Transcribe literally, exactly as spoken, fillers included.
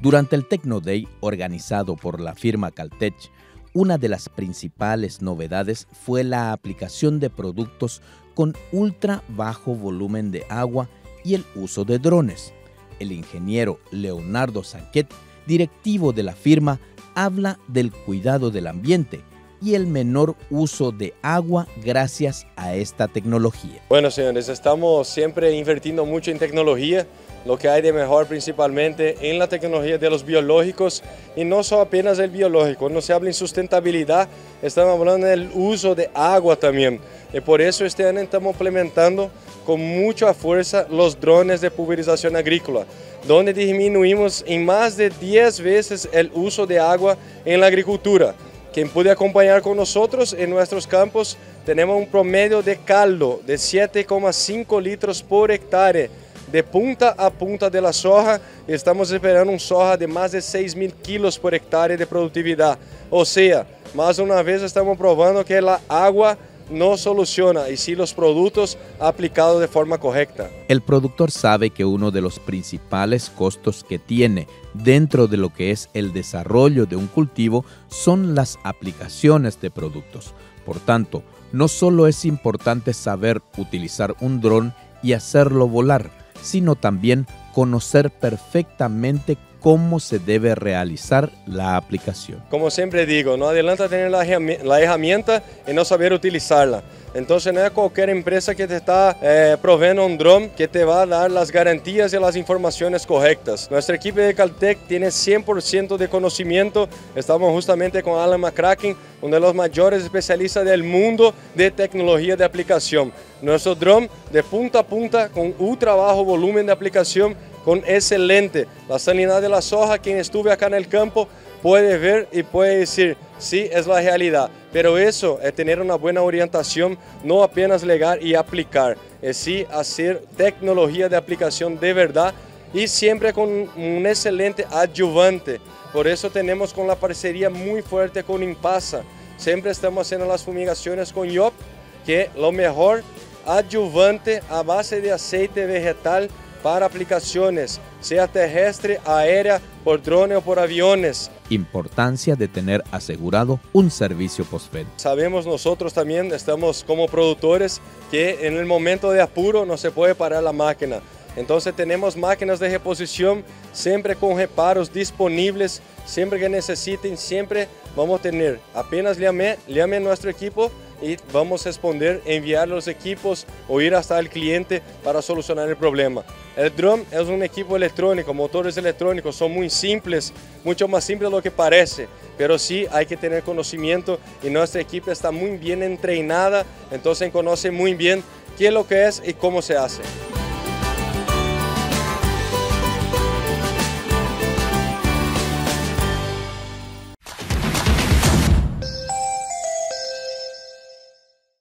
Durante el Tecno Day organizado por la firma Caltech, una de las principales novedades fue la aplicación de productos con ultra bajo volumen de agua y el uso de drones. El ingeniero Leonardo Sanquet, directivo de la firma, habla del cuidado del ambiente y el menor uso de agua gracias a esta tecnología. Bueno, señores, estamos siempre invirtiendo mucho en tecnología, lo que hay de mejor principalmente en la tecnología de los biológicos, y no solo apenas el biológico. Cuando se habla en sustentabilidad, estamos hablando del uso de agua también. Y por eso este año estamos implementando con mucha fuerza los drones de pulverización agrícola, donde disminuimos en más de diez veces el uso de agua en la agricultura. Quien puede acompañar con nosotros en nuestros campos, tenemos un promedio de caldo de siete coma cinco litros por hectárea, de punta a punta de la soja, y estamos esperando un soja de más de seis mil kilos por hectárea de productividad. O sea, más una vez estamos probando que la agua no soluciona, y sí los productos aplicados de forma correcta. El productor sabe que uno de los principales costos que tiene dentro de lo que es el desarrollo de un cultivo son las aplicaciones de productos. Por tanto, no solo es importante saber utilizar un dron y hacerlo volar, sino también conocer perfectamente cómo se debe realizar la aplicación. Como siempre digo, no adelanta tener la herramienta y no saber utilizarla. Entonces no es cualquier empresa que te está eh, proveyendo un dron que te va a dar las garantías y las informaciones correctas. Nuestra equipo de Caltech tiene cien por ciento de conocimiento. Estamos justamente con Alan McCracken, uno de los mayores especialistas del mundo de tecnología de aplicación. Nuestro dron de punta a punta con ultra bajo volumen de aplicación, con excelente. La sanidad de la soja, quien estuve acá en el campo puede ver y puede decir, sí, es la realidad. Pero eso es tener una buena orientación, no apenas llegar y aplicar, es sí hacer tecnología de aplicación de verdad, y siempre con un excelente adyuvante. Por eso tenemos con la parcería muy fuerte con Impasa. Siempre estamos haciendo las fumigaciones con I O P, que es lo mejor adyuvante a base de aceite vegetal para aplicaciones, sea terrestre, aérea, por drone o por aviones. Importancia de tener asegurado un servicio postventa. Sabemos nosotros también, estamos como productores, que en el momento de apuro no se puede parar la máquina. Entonces tenemos máquinas de reposición siempre con reparos disponibles, siempre que necesiten, siempre vamos a tener. Apenas llame, llame a nuestro equipo y vamos a responder, enviar los equipos o ir hasta el cliente para solucionar el problema. El drone es un equipo electrónico, motores electrónicos, son muy simples, mucho más simples de lo que parece, pero sí hay que tener conocimiento, y nuestra equipo está muy bien entrenada, entonces conoce muy bien qué es lo que es y cómo se hace.